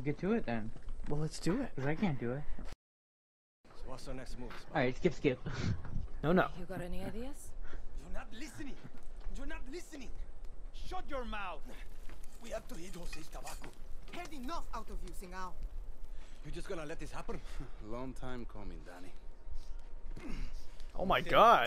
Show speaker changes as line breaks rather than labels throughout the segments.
get to it then.
Well, let's do it.
Cause I can't do it.
So what's our next move?
Alright, skip.
No.
You got any ideas?
You're not listening. You're not listening. Shut your mouth. We have to hit Jose's tobacco.
Had enough out of you, Singao.
You just gonna let this happen?
Long time coming, Danny.
Oh my God.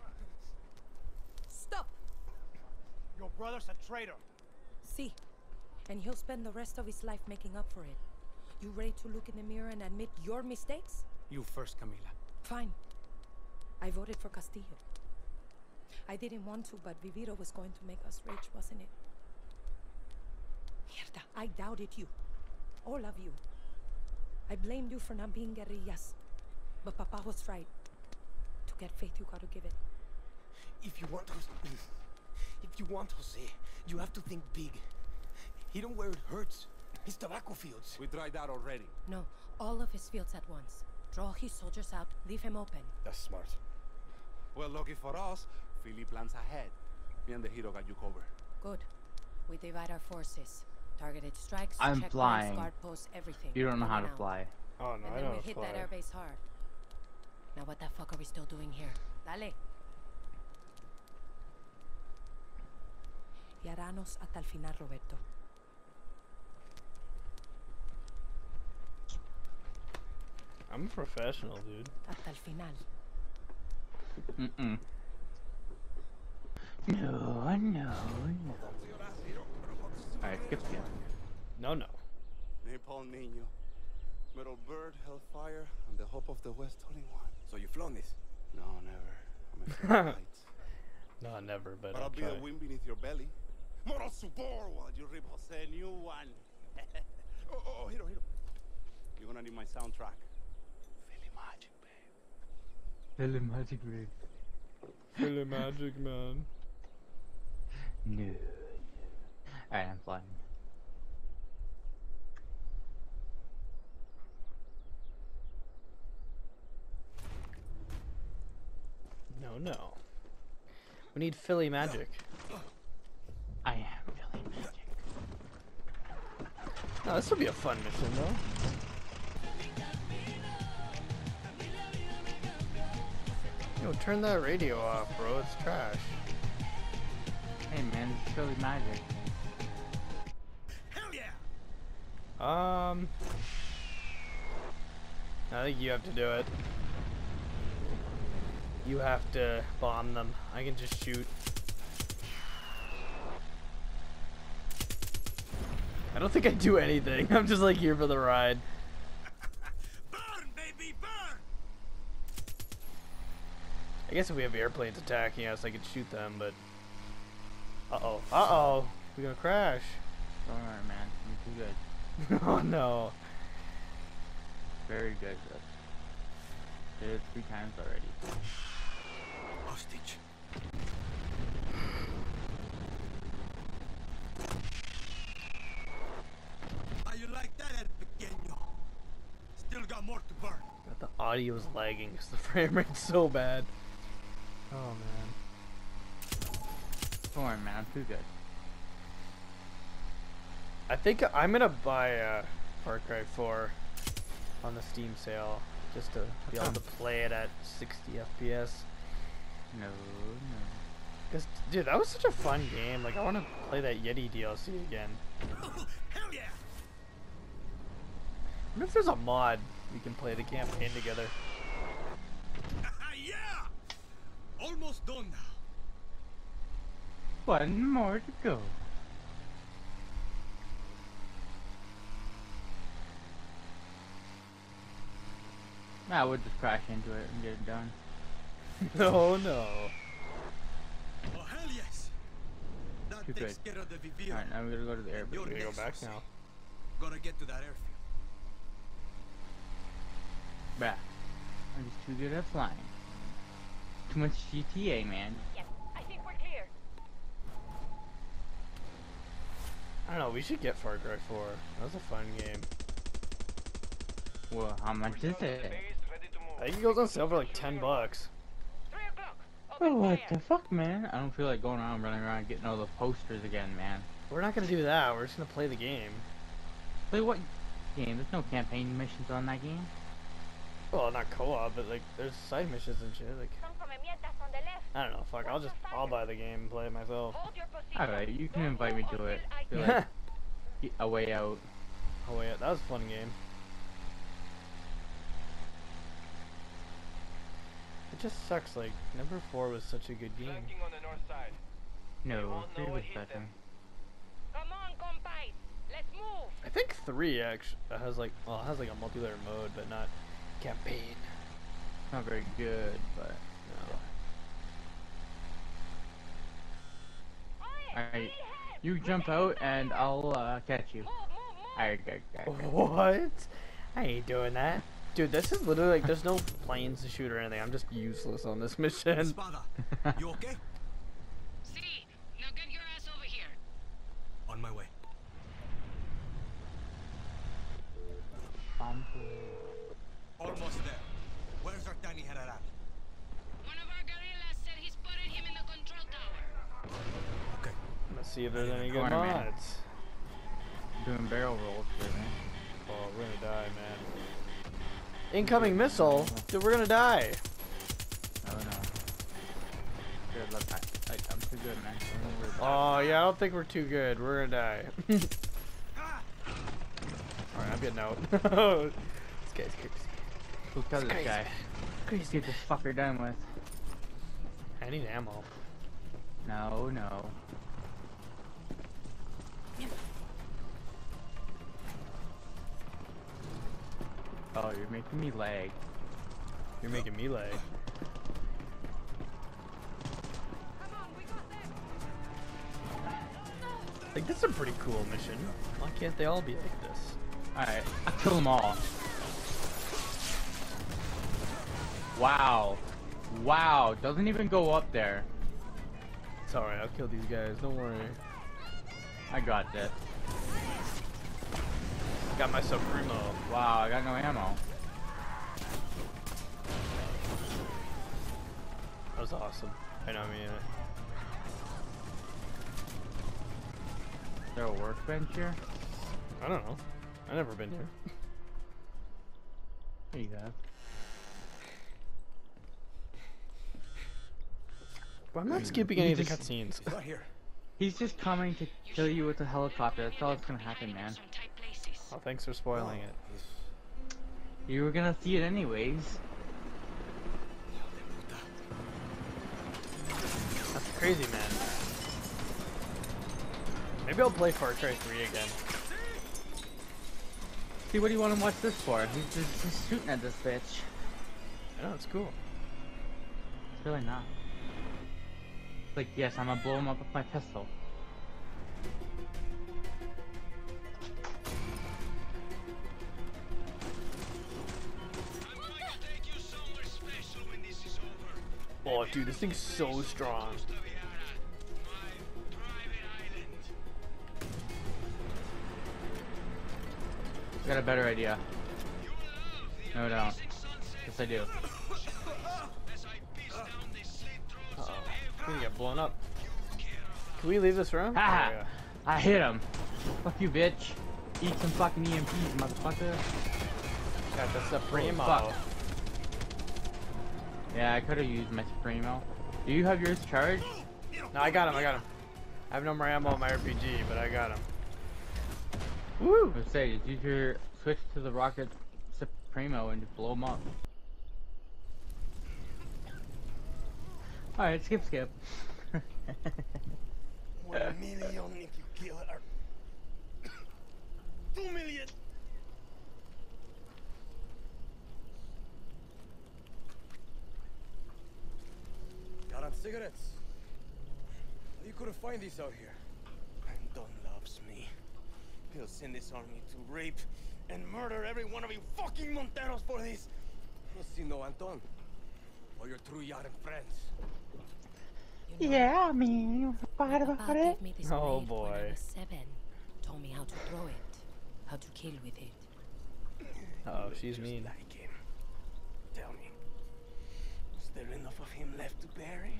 Stop!
Your brother's a traitor.
See, and he'll spend the rest of his life making up for it. You ready to look in the mirror and admit your mistakes?
You first, Camila.
Fine. I voted for Castillo. I didn't want to, but Viviro was going to make us rich, wasn't it? Mierda, I doubted you. All of you. I blamed you for not being guerrillas. But Papa was right. To get faith, you gotta give it.
If you want Jose, you have to think big. Hit him where it hurts. His tobacco fields.
We tried that already.
No, all of his fields at once. Draw his soldiers out, leave him open.
That's smart.
Well, lucky for us, Philly plans ahead. Me and the hero got you covered.
Good. We divide our forces. Targeted strikes,
I'm
checkpoints,
flying.
guard posts, everything.
You don't know how to
Now.
fly.
Oh no,
And
I
then
know
we
how to
hit
fly.
that airbase hard. Now what the fuck are we still doing here? Dale. Y haranos hasta el final, Roberto.
I'm a professional, dude.
Hasta el final.
No. Alright, skip.
No.
Napalm Nino. Metal Bird, Hellfire, and the Hope of the West only one.
So you flown this?
No, never. I'm afraid of heights.
No, never, but
But I'll be
try.
the wind beneath your belly. Moral support while you rip Jose a new one. oh, hero. You're gonna need my soundtrack. Philly Magic, babe.
Philly Magic Rig.
Philly Magic, man.
No. Alright, I'm flying.
No. We need Philly Magic.
I am Philly Magic.
No, this will be a fun mission, though. Yo, turn that radio off, bro. It's trash.
Hey man, it's Philly Magic.
Hell yeah!
I think you have to do it. You have to bomb them. I can just shoot. I don't think I do anything. I'm just like here for the ride.
Burn, baby, burn!
I guess if we have airplanes attacking us, I could shoot them, but... Uh-oh. We're gonna crash.
Don't worry, man. I'm too good.
Oh, no.
Very good, bro. Did it 3 times already.
Hostage. How you like that, El Pequeño? Still got more to burn.
God, the audio is lagging because the frame rate's so bad. Oh, man.
Don't worry, man. I'm too good.
I think I'm gonna buy Far Cry 4 on the Steam sale just to be able to play it at 60 FPS.
No.
Cause, dude, that was such a fun game. Like, I want to play that Yeti DLC again.
Hell yeah!
I wonder if there's a mod we can play the campaign together.
Yeah! Almost done now.
One more to go. I would just crash into it and get it done.
No, no.
Oh, hell yes! That
Too
takes
good.
care of the Viviro.
Alright, now we're gonna go to the airport.
You're
We gotta go
next,
back
Jose.
now.
Gotta get to that airfield.
Bruh. I'm just too good at flying. Too much GTA, man.
Yes, I think we're clear.
I don't know, we should get Far Cry 4. That was a fun game.
Well, how much is it?
I think it goes on sale for like $10.
3 o'clock.
Oh, what the fuck, man? I don't feel like going around running around getting all the posters again, man.
We're not gonna do that. We're just gonna play the game.
Wait, what? game. There's no campaign missions on that game.
Well, not co-op, but like there's side missions and shit. Like
Some from Emietas on the left.
I don't know. Fuck, I'll buy the game and play it myself.
Hold your position.
Alright, you can
Don't
invite me
move
to it.
until I
Feel like a way out.
Oh wait, that was a fun game. It just sucks. Like number 4 was such a good game.
Flanking on the north side.
No,
won't
3
know
was
what hit
better.
them.
Come on, compay. Let's move.
I think 3 actually has like it has like a multiplayer mode, but not campaign.
Not very good, but alright. You jump out and I'll catch you. Alright, good.
What? I ain't doing that. Dude, this is literally like there's no planes to shoot or anything. I'm just useless on this mission.
Espada, you okay?
See, now get your ass over here.
On my way. Almost there. Where's Artani General?
One of our guerrillas said he spotted him in the control tower.
Okay.
Let's see if there's any good
Corner man.
mods.
Doing barrel rolls for me.
Oh, we're gonna die, man. Incoming missile? Dude, we're gonna die.
Oh no. Good luck. I'm too good, man. Don't worry about
Oh, yeah, I don't think we're too good. We're gonna die. Alright, I'm getting out. This guy's crazy.
it. Who killed this
crazy,
guy? Let's get this fucker done with.
I need ammo.
No. Oh, you're making me lag.
You're making me lag. Like, this is a pretty cool mission. Why can't they all be like this?
Alright, I'll kill them all. Wow. Wow, doesn't even go up there.
It's alright, I'll kill these guys. Don't worry.
I got this.
Got my Supremo.
Wow, I got no ammo.
That was awesome. I know, I mean,
Is there a workbench here?
I don't know. I've never been here.
There you go.
Well, I'm not skipping any of the
just-
cutscenes.
He's not here.
He's just coming to kill you with a helicopter. That's all that's gonna happen, man.
Some tight places.
Oh, thanks for spoiling it.
You were gonna see it anyways.
That's crazy, man. Maybe I'll play Far Cry 3 again.
See, what do you want to watch this for? He's just shooting at this bitch.
I know, it's cool.
It's really not. It's like, yes, I'm gonna blow him up with my pistol.
Oh, dude, this thing's so strong.
I got a better idea. No, I don't. Yes, I do.
Uh-oh. It's gonna get blown up. Can we leave this room?
Haha!
Oh, yeah.
I hit him. Fuck you, bitch. Eat some fucking EMPs, motherfucker.
Got the Supremo.
fuck. Yeah, I could have used my Supremo. Do you have yours charged?
No, I got him. I have no more ammo on my RPG, but I got him. Woo!
I would say, just use your switch to the rocket Supremo and just blow him up. Alright, skip.
1 million if you kill her. 2 million. Got on cigarettes. You couldn't find these out here. And Don loves me. He'll send this army to rape and murder every one of you fucking Monteros for this. You see no Anton. Or your true Yaren friends.
You know,
Yeah, I mean,
Papa gave me this
Oh,
blade when I
boy.
was 7. Told me how to throw it, how to kill with it.
Oh, she's mean.
Like him. Tell me, is there enough of him left to bury?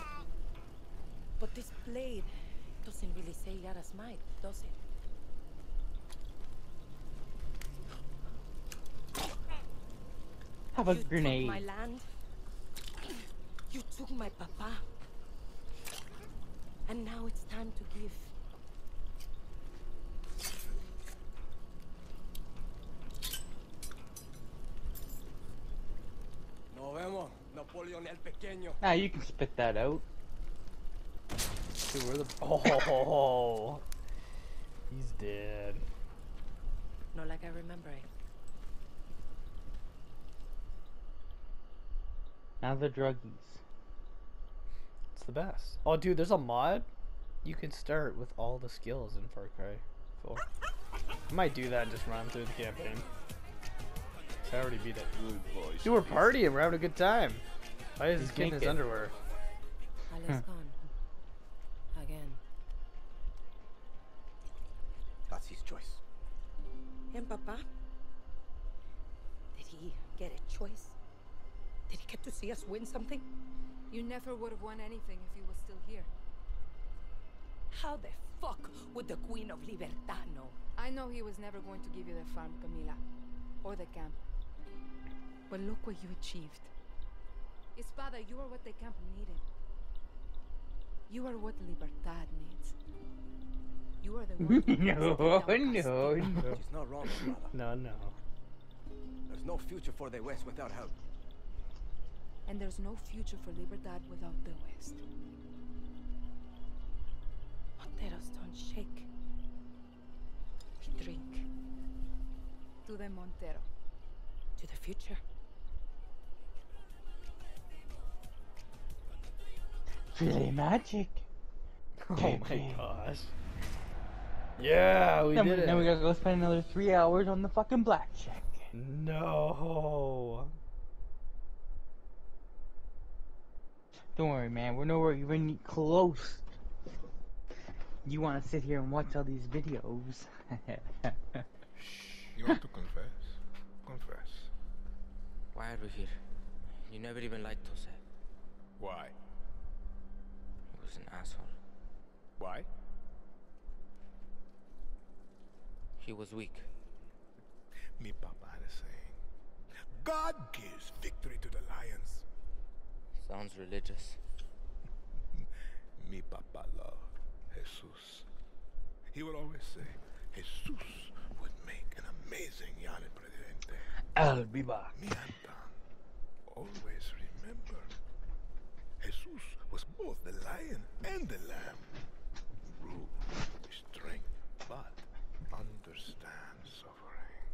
But this blade doesn't really say Yara's might, does it?
have a
You
grenade.
took my land. You took my papa. And now it's time to give.
Nos vemos, Napoleon el Pequeño.
Nah, you can spit that out.
Dude, where the... Oh, he's dead.
Not like I remember it.
Now the druggies.
It's the best. Oh, dude, there's a mod. You can start with all the skills in Far Cry 4. I might do that and just run through the campaign. I already beat it.
Good boy.
Dude, we're partying. We're having a good time. Why is
He's
this kid in his
naked.
underwear?
Ale's gone. Again.
That's his choice.
And Papa? Did he get a choice? Did he get to see us win something?
You never would have won anything if he was still here.
How the fuck would the Queen of Libertad know?
I know he was never going to give you the farm, Camila. Or the camp. But look what you achieved. Espada, you are what the camp needed. You are what Libertad needs. You are the one who
No,
has taken down
no,
Castile.
no.
She's not wrong, Espada.
No, no.
There's no future for the West without help.
And there's no future for Libertad without the West.
Monteros don't shake. We drink.
To the Montero.
To the future.
Really magic.
Oh
Okay.
my gosh. Yeah, we
Then,
did it.
then we gotta go spend another 3 hours on the fucking blackjack.
No.
Don't worry, man. We're nowhere even close. You want to sit here and watch all these videos?
You want to confess? Confess.
Why are we here? You never even liked Jose.
Why?
He was an asshole.
Why?
He was weak.
Mi papa had a saying. God gives victory to the lions.
Sounds religious.
Mi papa loved Jesus. He would always say, Jesus would make an amazing Yale Presidente.
I'll be back.
Mi Anton, always remember, Jesus was both the lion and the lamb. Rule, strength, but understand suffering.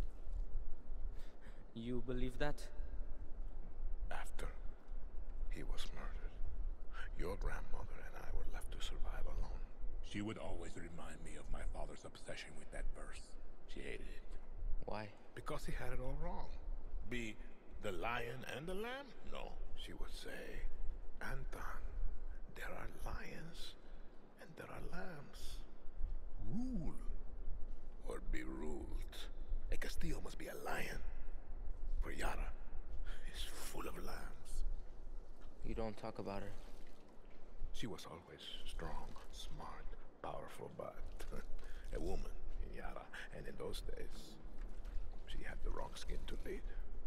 You believe that?
After he was murdered, your grandmother and I were left to survive alone. She would always remind me of my father's obsession with that verse. She hated it.
Why?
Because he had it all wrong. Be the lion and the lamb? No. She would say, Anton, there are lions and there are lambs. Rule or be ruled. A Castillo must be a lion. For Yara is full of lambs.
You don't talk about her.
She was always strong, smart, powerful, but a woman in Yara. And in those days, she had the wrong skin to lead.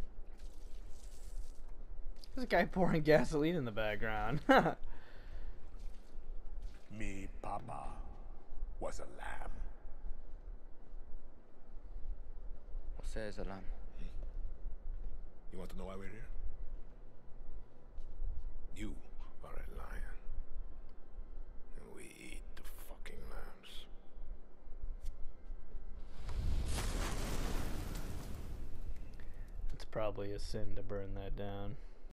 There's a guy pouring gasoline in the background.
Me papa was a lamb.
Jose is a lamb.
You want to know why we're here? You are a lion. And we eat the fucking lambs.
It's probably a sin to burn that down.